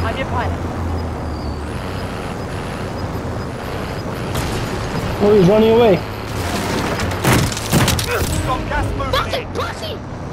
I'm your pilot. Oh, he's running away. Got gas moving in. Pussy!